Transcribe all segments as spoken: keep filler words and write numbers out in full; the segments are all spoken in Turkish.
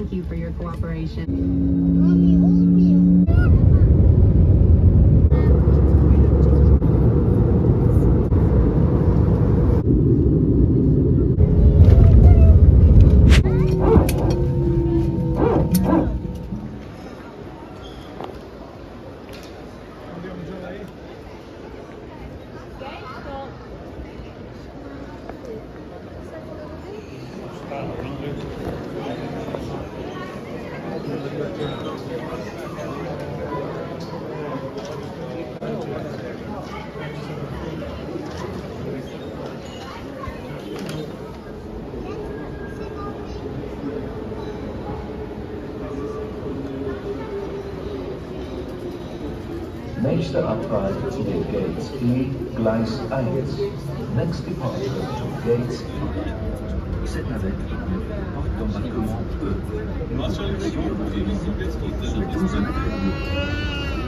Thank you for your cooperation. Nächste Abfahrt zu den Gates E, Gleis eins. Next departure to Gates E. Cette navette porte d'embarquement E. Direction ce douze février.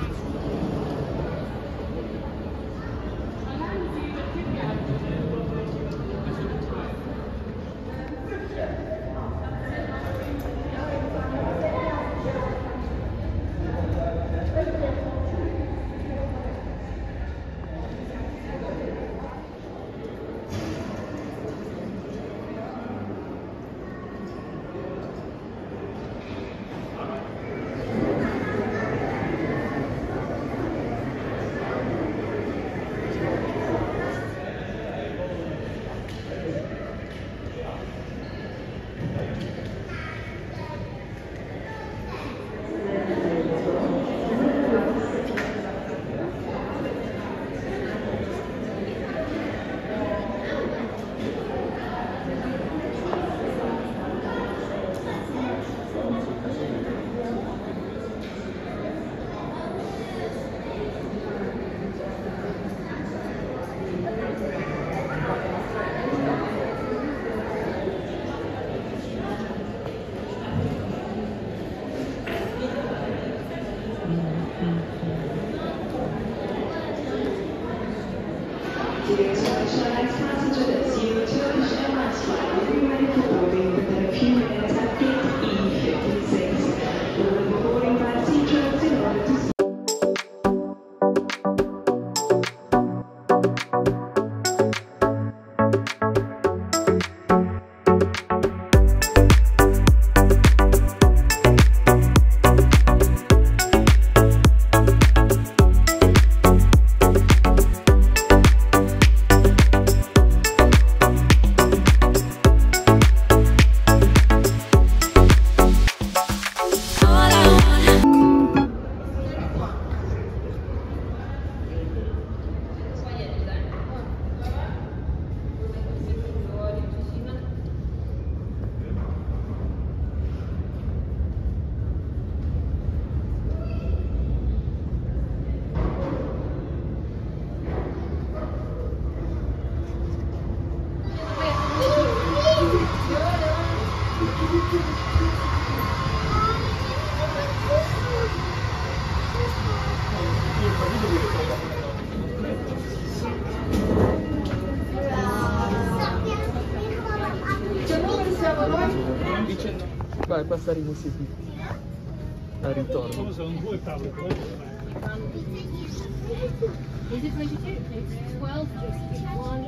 Vai, passaremo sì, al ritorno. Sono due tavole. Is it twenty-two? It's twelve just one.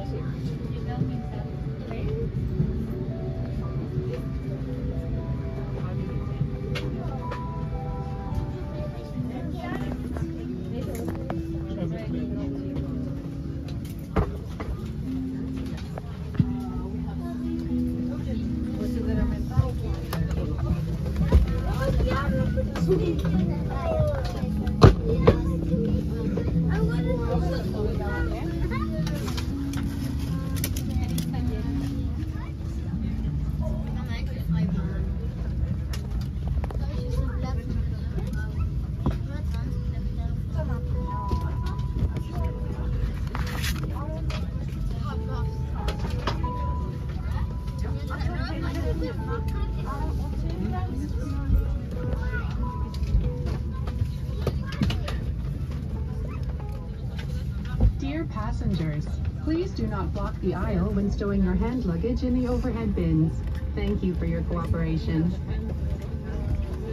Dear passengers, please do not block the aisle when stowing your hand luggage in the overhead bins. Thank you for your cooperation.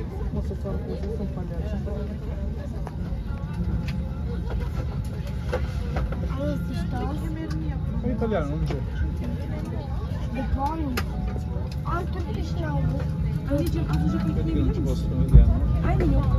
Nossa, só não precisa ser um palhaço. Aí esses tons. É italiano, non c'è. De buoni. Altro piscinavo. Anneciğim azıcık Perché non bekleyebilir ci misin? possono, vediamo. Aynı yok.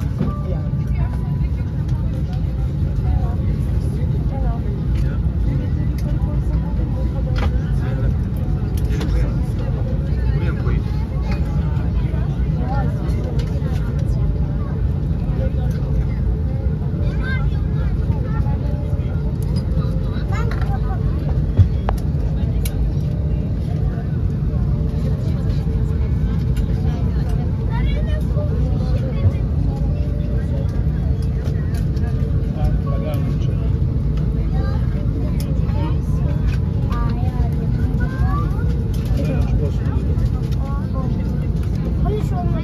Ah, italiano non c'è. Eh, non ci possono dire. Hani şu olmak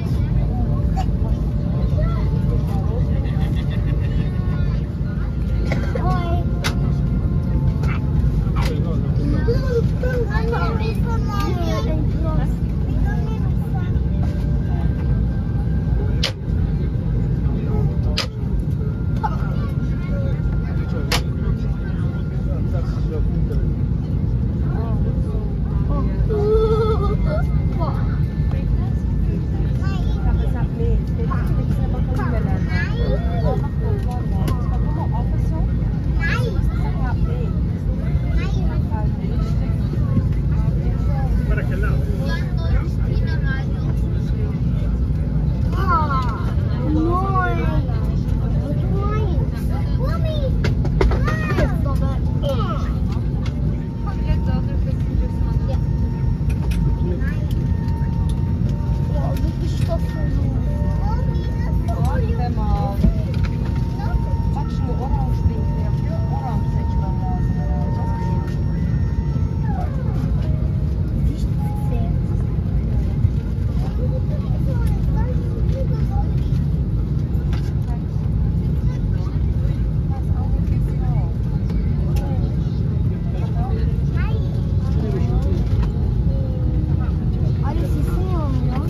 Oy. Eh, no, no. Bak şimdi orange renkli yapıyor. Orange seçmem lazım Ay sesin yanmıyor.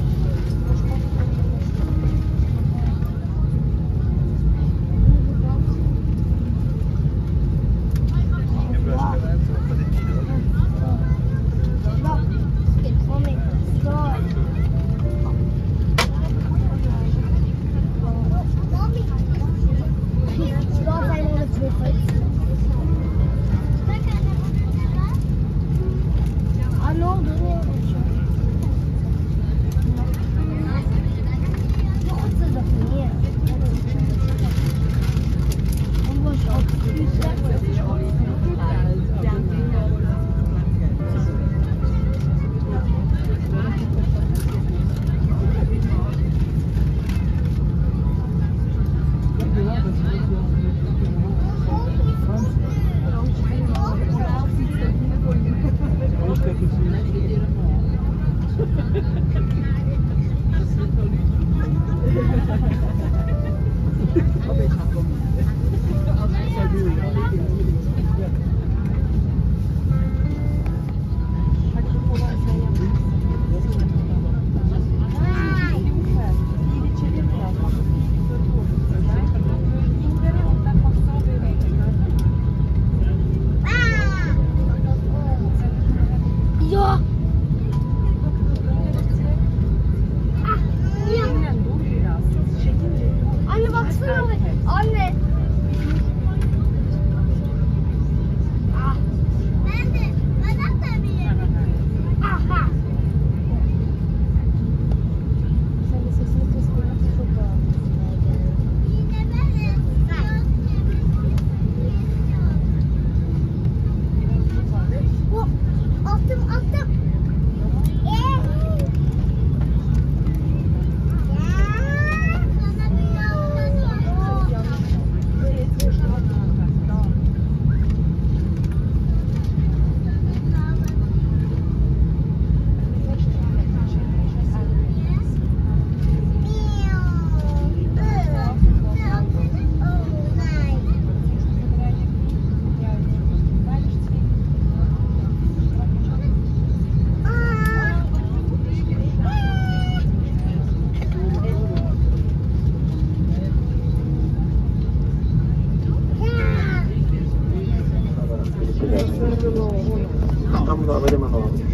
Aa, ne oldu? Çok hızlı niye? Questa è così.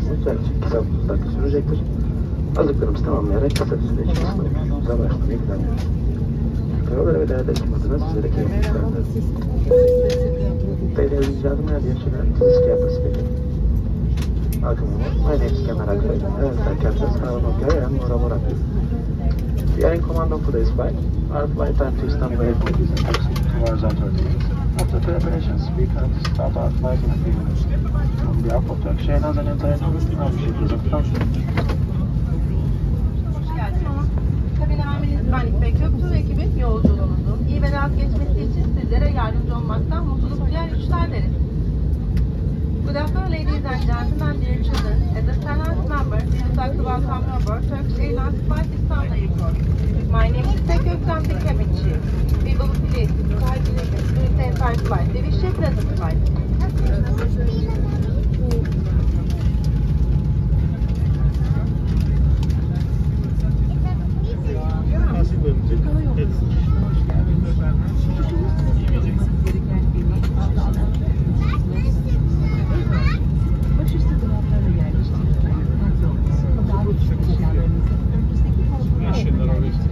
edersiniz. Yaklaşık iki saat otuz dakika sürecektir. Hazırlıklarımızı tamamlayarak kısa bir süre içerisinde uçuşumuza başlamayı planlıyoruz. Karalara ve değerli ekipmanına sizlere keyifli uçuşlardır. Ladies and gentlemen, dear children, please care to speak. Welcome aboard. My name is Cameron Gray, and I captain Sarah Gray and Nora Morapi. We are in command of today's flight. Our flight time to Istanbul Airport is approximately two hours and thirty minutes. After preparations, we plan to start our flight in a few minutes. On behalf of Turkish Airlines and entire crew, I wish you pleasant flight. Hoş geldin. Kabin amiriniz ben İpek Göktuğ ve ekibin yolculuğunuzun iyi ve rahat geçmesi için sizlere yardımcı olmaktan mutluluk duyan üçler deriz. Good afternoon, ladies and gentlemen, dear children. As a finance member, we would like to welcome you aboard Turkish Airlines Flight Istanbul Airport. My name is İpek Göktuğ, I'm the cabin chief. We will affiliate with the flight during the entire flight. We wish you a pleasant flight. Nasıl bölünecek? Hepsi. Başüstü dolaplarına yerleştirilen kontrol. Daha küçük eşyalarınızı önümüzdeki koltuklara Eşyalar oraya işte.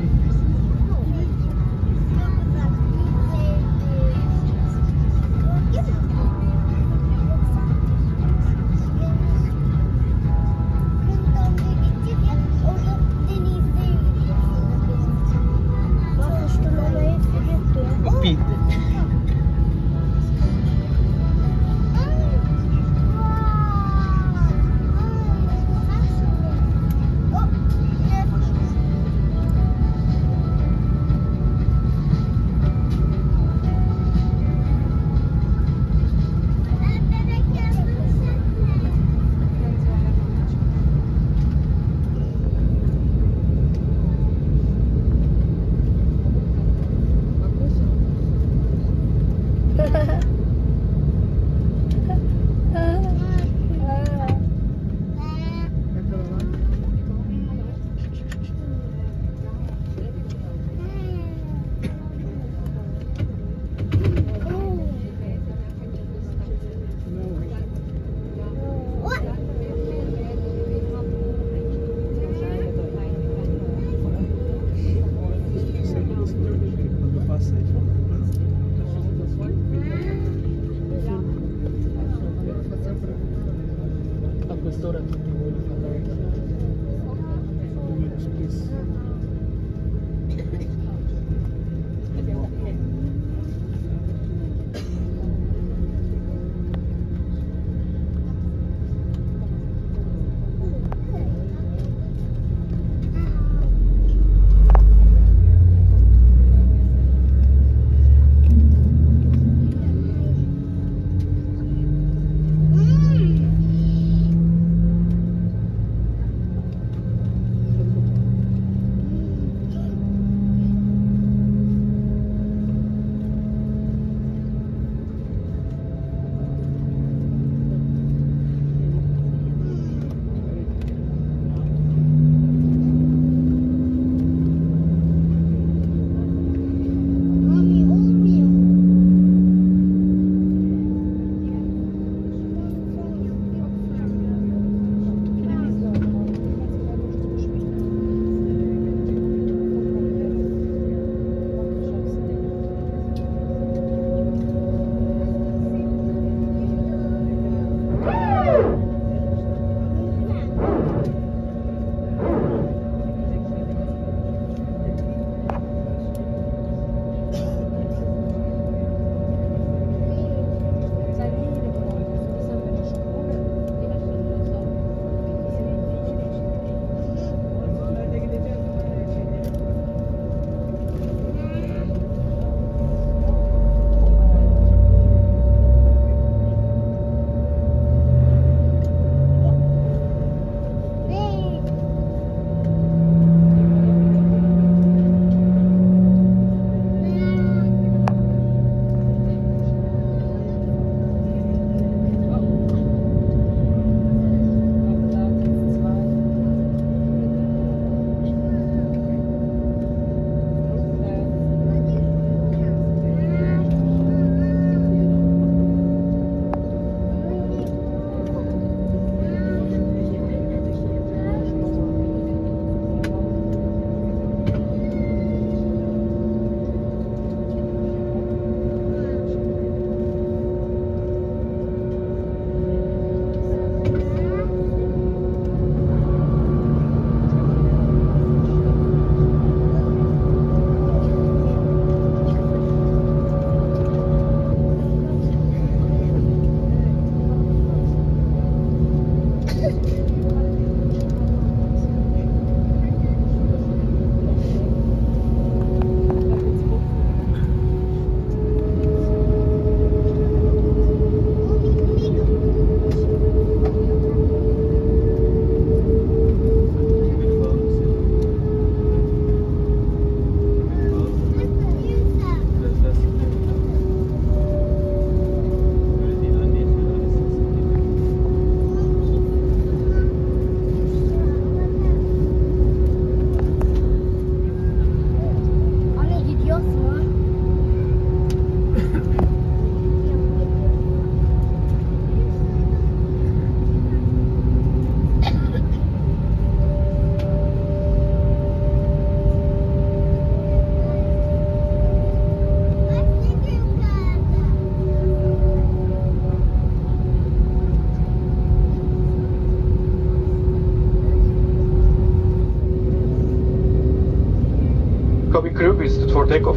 cabin crew is for takeoff.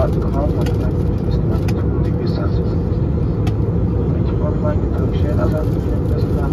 artık kalmadı. Ben eskiden tutulmuş bir sensiz. Peki ondan gittiğim şeye nazar mesela.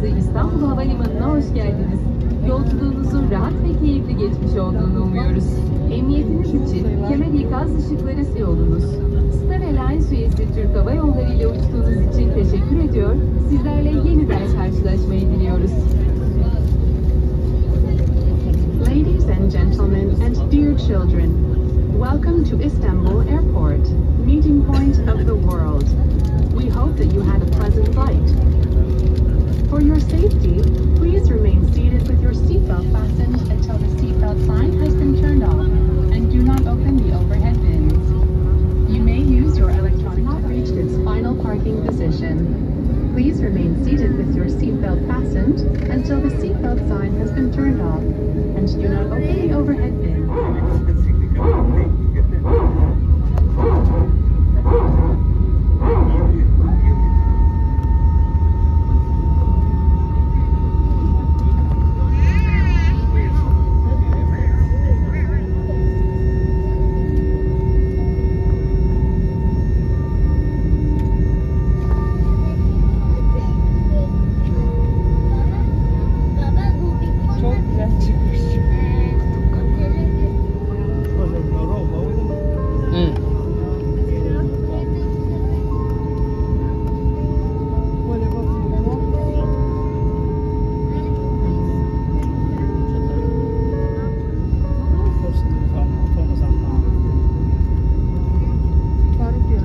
uluslararası İstanbul Havalimanı'na hoş geldiniz. Yolculuğunuzun rahat ve keyifli geçmiş olduğunu umuyoruz. Emniyetiniz için kemer ikaz ışıkları yolunuz. Star Alliance üyesi Türk Hava Yolları ile uçtuğunuz için teşekkür ediyor. Sizlerle yeniden karşılaşmayı diliyoruz. Ladies and gentlemen and dear children, welcome to Istanbul Airport, meeting point of the world. We hope that you had a pleasant flight. For your safety, please remain seated with your seatbelt fastened until the seatbelt sign has been turned off, and do not open the overhead bins. You may use your electronic not reached its final parking position. Please remain seated with your seatbelt fastened until the seatbelt sign has been turned off, and do not open the overhead bin. Çok güzel çıkmış. Faruk diyor.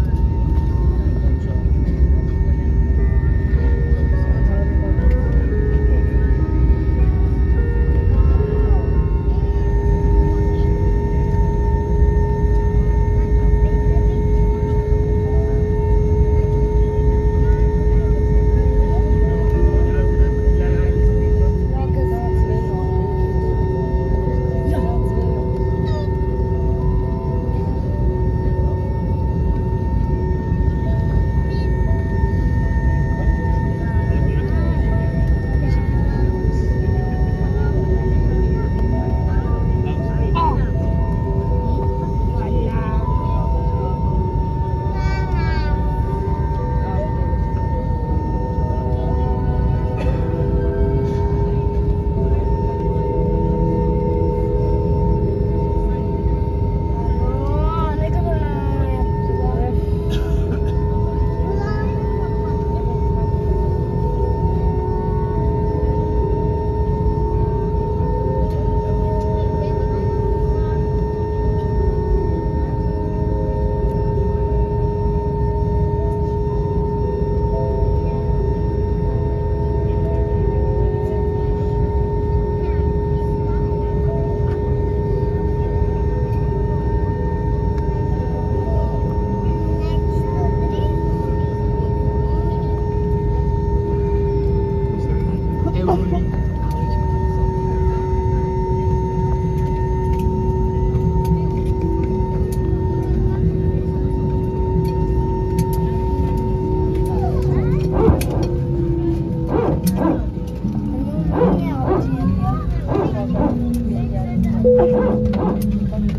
Aa, ne kadar yaptılar. Niye altı yapıyor?